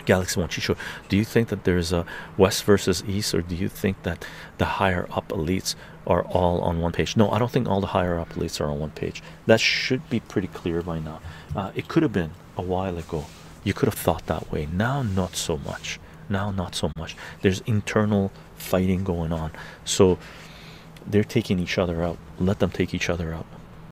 Galaxy One Chycho, do you think that there's a West versus East, or do you think that the higher up elites are all on one page? No, I don't think all the higher up elites are on one page. That should be pretty clear by now. It could have been a while ago. You could have thought that way. Now, not so much. Now, not so much. There's internal fighting going on. So they're taking each other out. Let them take each other out.